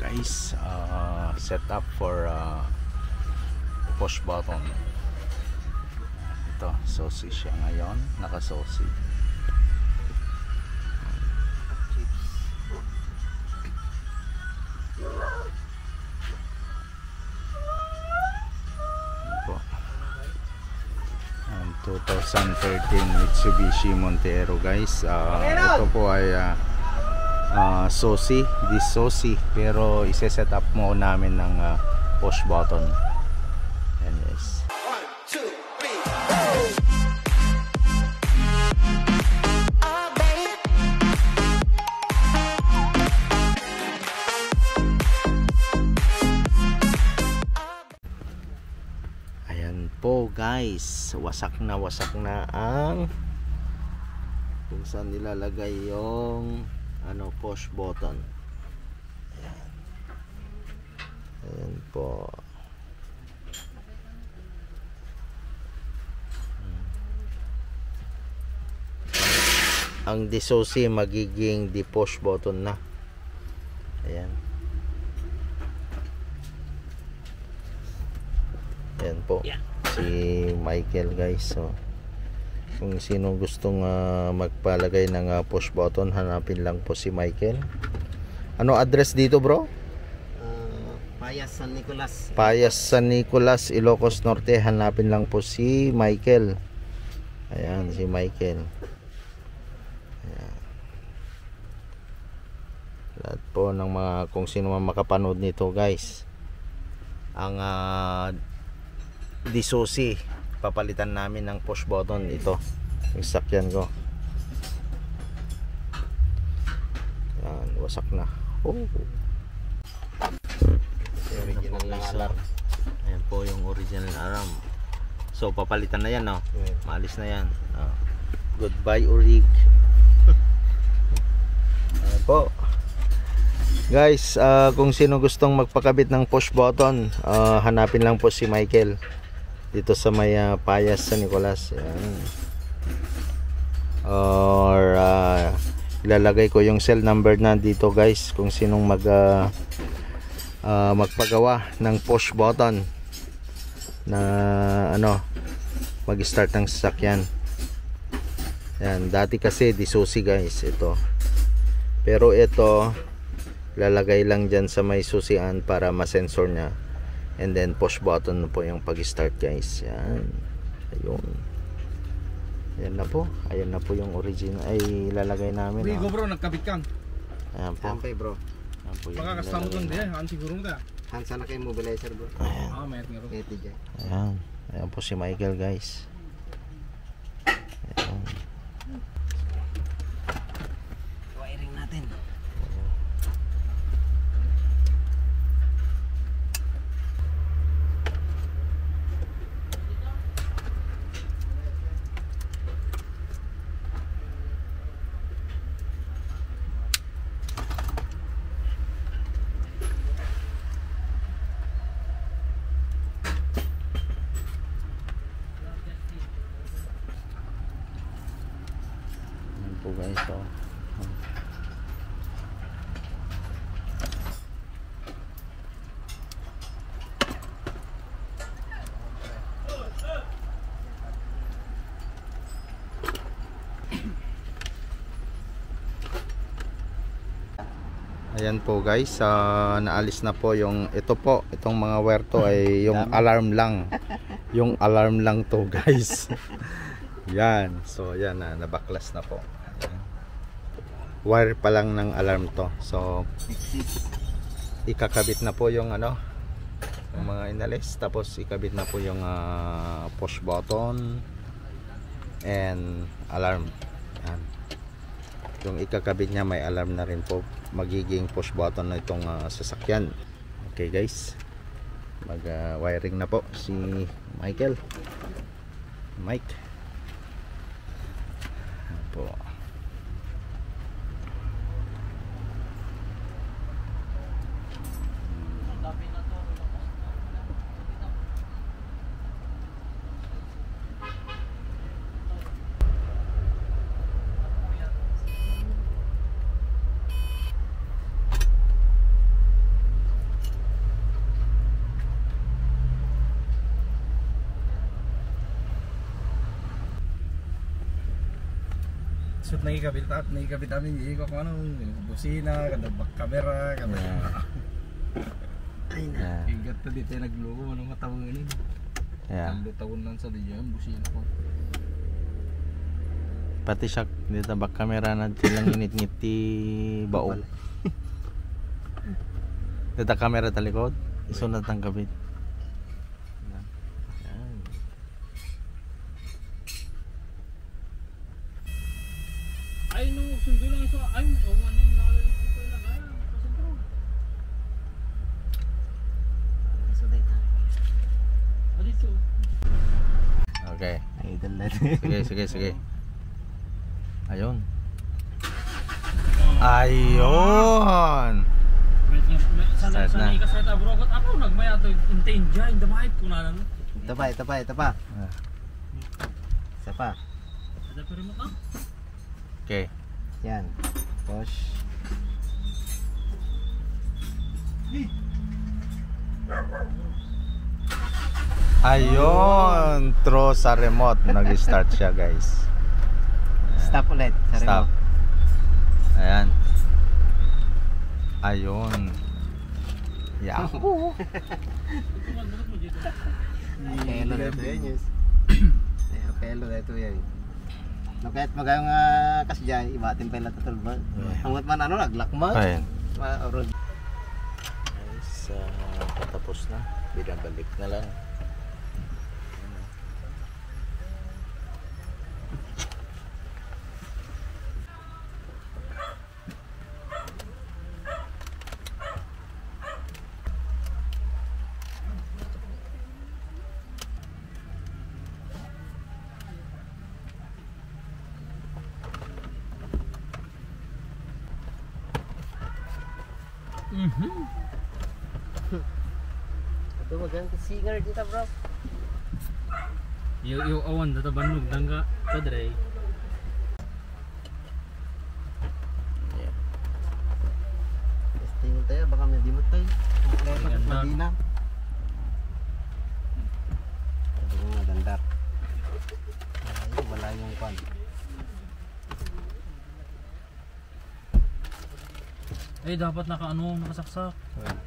guys, set up for push button. Ito, saucy siya ngayon, naka-saucy. Ito, 2013 Mitsubishi Montero guys. Ito po ay saucy, this saucy, pero ise-set up mo namin ng push button. Yan guys. 1, 2, 3, ayan po guys, wasak na ang kung saan nilalagay yung push button. Ayan. Ayan po. Ang disaucy magiging di push button na. Ayan. Ayan po. Si Michael guys. So, kung sino gustong magpalagay ng push button, hanapin lang po si Michael. Ano address dito bro? Payas San Nicolas. Payas San Nicolas, Ilocos Norte. Hanapin lang po si Michael. Ayan, si Michael. Ayan. Lahat po ng mga, kung sino man makapanood nito guys, ang disaucy, papalitan namin ng push button. Ito yung sakyan ko. Yan, wasak na. Original ng alarm. Ayan po yung original alarm. So papalitan na yan, no? Maalis na yan. Goodbye Orig. Ayan po guys, kung sino gustong magpakabit ng push button, hanapin lang po si Michael dito sa may Payas San Nicolas. Ayan. Or ilalagay ko yung cell number na dito guys, kung sinong magpagawa ng push button na mag-start ng sasakyan. Yan, dati kasi disaucy guys ito, pero ito lalagay lang dyan sa may susian para ma-sensor nya, and then push button po yung pag-start guys. Yan, ayun, ayan na po, ayan na po yung original ay lalagay namin. Uy, go bro, nagkabit kang. Ayan po. Sampay bro. Ayan po yung Makakastamo doon din, han siguro ka. Hansa na kayo mobilizer bro. ayan. Mayat nga bro. Ayan, ayan po si Michael guys. Ayan. Wiring natin. Po guys, so ayan po guys, naalis na po yung itong mga wire to ay yung alarm lang. Yung alarm lang to guys. Yan, so yan na, nabaklas na po. Wire pa lang ng alarm to. So ikakabit na po yung yung mga inalis, tapos ikabit na po yung push button and alarm. Yan. Yung ikakabit niya may alarm na rin po, magiging push button na itong sasakyan. Okay guys, mag wiring na po si Mike. Po. Nakikabit namin yung ko ano, busina, kada back camera, kada Ay na. Yeah. igat na dito nagluko, ano matawanin. Yeah. Ang tawon lang sa diyan, busina ko. Pati siya dito back camera na silang init-ngit ti bao. Dito camera ta likod, isunod ang kabit. Yan. Ay, nung sundo lang isa, ay, ano, nakalit ko pa ilagay, pasentro. So dito. O dito. Okay. Idol natin. Sige. Ayun. Ayun. Sana Start na. ikasayta bro, kat ako nagmaya to intain dyan, damahit ko na lang. Ito pa. Ah, Isa pa. Ada pa rin mo ka? Okay. Yan. Push. Ayun. Throw sa remote. Nag-start siya guys. Stop ulit. Sa Stop. remote. Ayan. Ayun. Yahoo! Tumagbunot mo dito. Apelo na ito yan. Yes. Apelo na ito yan. No, kahit magayong kasjay, ibatin pa yung latutulba. Hangot man ano, naglakmag. Ayun. Aron. Guys, patapos na. Binabalik na lang. Ito magandang singer dito bro. Yung awan, tatabanog, dangga, padre. Testing tayo, baka may dimot tayo. Kompleto at Ganda. madina. Ito yung maganda. Ay, wala yung pan. Eh, dapat nakaano, nakasaksak.